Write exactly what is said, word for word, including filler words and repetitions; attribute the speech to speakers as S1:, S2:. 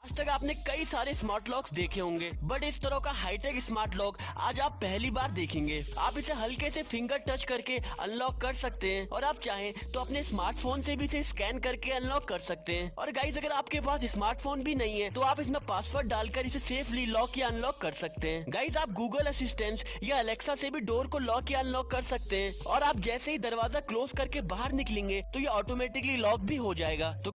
S1: आज तक आपने कई सारे स्मार्ट लॉक्स देखे होंगे, बट इस तरह का हाईटेक स्मार्ट लॉक आज आप पहली बार देखेंगे। आप इसे हल्के से फिंगर टच करके अनलॉक कर सकते हैं और आप चाहें तो अपने स्मार्टफोन से भी इसे स्कैन करके अनलॉक कर सकते हैं। और गाइस, अगर आपके पास स्मार्टफोन भी नहीं है तो आप इसमें पासवर्ड डालकर इसे सेफली लॉक या अनलॉक कर सकते हैं। गाइस, आप गूगल असिस्टेंट या अलेक्सा से भी डोर को लॉक या अनलॉक कर सकते हैं और आप जैसे ही दरवाजा क्लोज करके बाहर निकलेंगे तो ये ऑटोमेटिकली लॉक भी हो जाएगा। तो